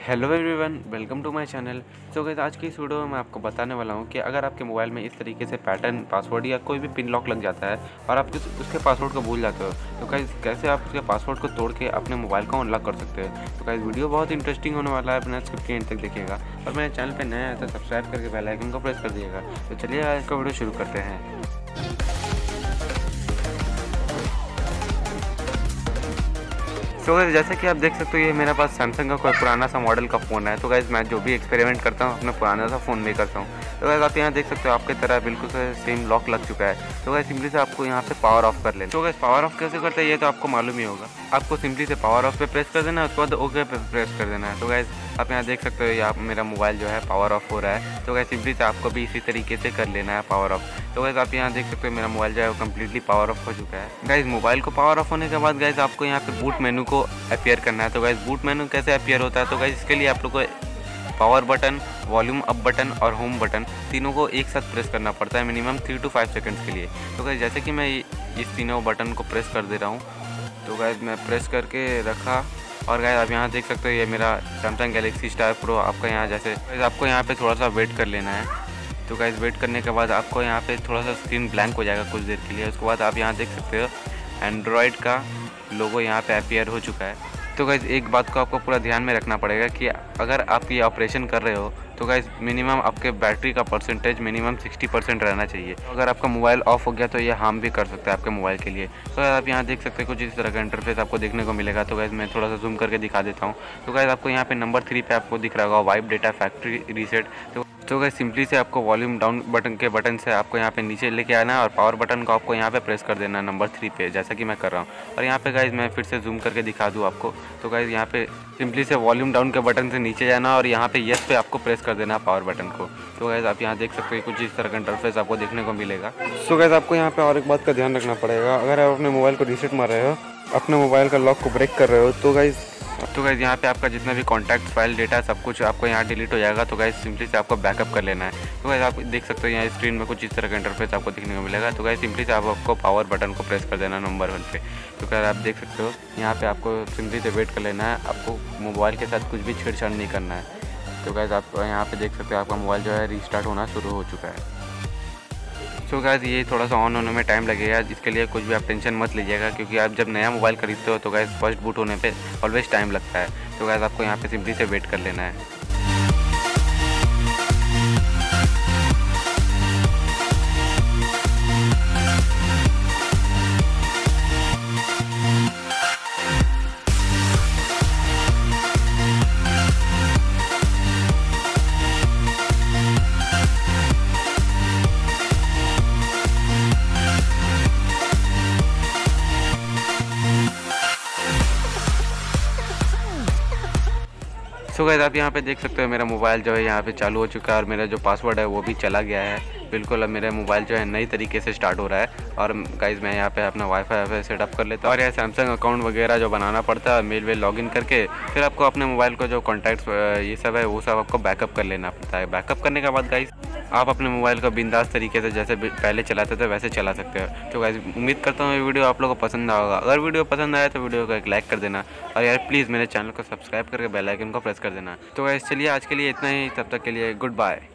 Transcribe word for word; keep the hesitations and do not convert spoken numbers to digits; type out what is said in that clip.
Hello everyone, welcome to my channel. So guys, आज की इस वीडियो में मैं आपको बताने वाला हूं कि अगर आपके मोबाइल में इस तरीके से पैटर्न पासवर्ड या कोई भी पिन लॉक लग जाता है और आप उस, उसके पासवर्ड को भूल जाते हो, तो गाइस कैसे आप उसके पासवर्ड को तोड़ के अपने मोबाइल को अनलॉक कर सकते हैं। तो गाइस वीडियो बहुत इंटरेस्टिंग होने वाला है, अपना स्किप के एंड तक देखिएगा और मेरे चैनल पर नया है तो सब्सक्राइब करके बेल आइकन को प्रेस कर दिएगा। तो चलिए आज का वीडियो शुरू करते हैं। तो गाइस जैसे कि आप देख सकते हो, ये मेरे पास सैमसंग का कोई पुराना सा मॉडल का फ़ोन है। तो गाइस मैं जो भी एक्सपेरिमेंट करता हूँ अपने पुराना सा फ़ोन में करता हूँ। तो गाइस आप यहाँ देख सकते हो, आपके तरह बिल्कुल से सेम लॉक लग चुका है। तो गाइस सिंपली से आपको यहाँ पे पावर ऑफ कर लेना। तो गाइस पावर ऑफ कैसे करते हैं ये तो आपको मालूम ही होगा। आपको सिंपली से पावर ऑफ पे प्रेस कर देना है, उसके बाद ओके पे प्रेस कर देना है। तो गाइस आप यहाँ देख सकते हो, यहाँ मेरा मोबाइल जो है पावर ऑफ हो रहा है। तो गाइस सिंपली से आपको भी इसी तरीके से कर लेना है पावर ऑफ। तो गाइस आप यहाँ देख सकते हो, मेरा मोबाइल जो है वो कम्प्लीटली पावर ऑफ हो चुका है। गाइस मोबाइल को पावर ऑफ होने के बाद गाइस आपको यहाँ पे बूट मेनू को अपीयर करना है। तो गाइस बूट मेनू कैसे अपीयर होता है, तो गाइस इसके लिए आप लोग को power button, volume up button और होम बटन तीनों को एक साथ प्रेस करना पड़ता है minimum three two five seconds के लिए। तो गाइस जैसे कि मैं इस तीनों बटन को प्रेस कर दे रहा हूँ, तो गाइस मैं प्रेस करके रखा और गाइस आप यहाँ देख सकते हो, ये मेरा सैमसंग गैलेक्सी स्टार प्रो आपका यहाँ जैसे गाइस आपको यहाँ पे थोड़ा सा वेट कर लेना है। तो गाइस वेट करने के बाद आपको यहाँ पे थोड़ा सा स्क्रीन ब्लैंक हो जाएगा कुछ देर के लिए। उसके बाद आप यहाँ देख सकते हो एंड्रॉयड का लोगो यहाँ पे अपीयर हो चुका है। तो गाइस एक बात को आपको पूरा ध्यान में रखना पड़ेगा कि अगर आप ये ऑपरेशन कर रहे हो तो गाइस मिनिमम आपके बैटरी का परसेंटेज मिनिमम सिक्सटी परसेंट रहना चाहिए। तो अगर आपका मोबाइल ऑफ हो गया तो ये हार्म भी कर सकता है आपके मोबाइल के लिए। तो आप यहाँ देख सकते हैं कुछ इस तरह का इंटरफेस आपको देखने को मिलेगा। तो गाइस मैं थोड़ा सा जूम करके दिखा देता हूँ। तो गाइस आपको यहाँ पे नंबर थ्री पे आपको दिख रहा होगा वाइप डेटा फैक्ट्री रीसेट। तो तो गाइस सिंपली से आपको वॉल्यूम डाउन बटन के बटन से आपको यहाँ पे नीचे लेके आना है और पावर बटन को आपको यहाँ पे प्रेस कर देना है नंबर थ्री पे, जैसा कि मैं कर रहा हूँ। और यहाँ पे गाइस मैं फिर से जूम करके दिखा दूँ आपको। तो गाइस यहाँ पे सिंपली से वॉल्यूम डाउन के बटन से नीचे जाना और यहाँ पे येस पे आपको प्रेस कर देना पावर बटन को। तो गाइस आप यहाँ देख सकते हो कुछ इस तरह का इंटरफेस आपको देखने को मिलेगा। सो गाइस आपको यहाँ पे और एक बात का ध्यान रखना पड़ेगा, अगर आप अपने मोबाइल को रीसेट मार रहे हो, अपने मोबाइल का लॉक को ब्रेक कर रहे हो, तो गाइस तो गाइस यहाँ पे आपका जितना भी कॉन्टैक्ट फाइल डेटा सब कुछ आपको यहाँ डिलीट हो जाएगा। तो गाइस सिंपली से आपको बैकअप कर लेना है। तो गाइस आप देख सकते हो यहाँ स्क्रीन में कुछ इस तरह का इंटरफेस आपको देखने को मिलेगा। तो गाइस सिंपली से आप आपको पावर बटन को प्रेस कर देना नंबर वन पे। तो गाइस आप देख सकते हो यहाँ पे आपको सिंपली से वेट कर लेना है, आपको मोबाइल के साथ कुछ भी छेड़छाड़ नहीं करना है। तो गाइस आप यहाँ पे देख सकते हो आपका मोबाइल जो है रीस्टार्ट होना शुरू हो चुका है। सो so गाइस ये थोड़ा सा ऑन होने में टाइम लगेगा, इसके लिए कुछ भी आप टेंशन मत लीजिएगा, क्योंकि आप जब नया मोबाइल खरीदते हो तो गाइस फर्स्ट बूट होने पे ऑलवेज टाइम लगता है। तो गाइस आपको यहाँ पे सिंपली से वेट कर लेना है। सो गाइस आप यहाँ पे देख सकते हो मेरा मोबाइल जो है यहाँ पे चालू हो चुका है और मेरा जो पासवर्ड है वो भी चला गया है। बिल्कुल अब मेरा मोबाइल जो है नई तरीके से स्टार्ट हो रहा है। और गाइस मैं यहाँ पे अपना वाईफाई वाईफाई सेटअप कर लेता हूँ और यह सैमसंग अकाउंट वगैरह जो बनाना पड़ता है, मेल वेल लॉगिन करके फिर आपको अपने मोबाइल को जो कॉन्टैक्ट्स ये सब है वो सब आपको बैकअप कर लेना पड़ता है। बैकअप करने के बाद गाइस आप अपने मोबाइल को बिंदास तरीके से जैसे पहले चलाते थे वैसे चला सकते हो। तो गाइस उम्मीद करता हूँ ये वीडियो आप लोगों को पसंद आएगा। अगर वीडियो पसंद आया तो वीडियो को एक लाइक कर देना और यार प्लीज़ मेरे चैनल को सब्सक्राइब करके बेल आइकन को प्रेस कर देना। तो गाइस चलिए आज के लिए इतना ही, तब तक के लिए गुड बाय।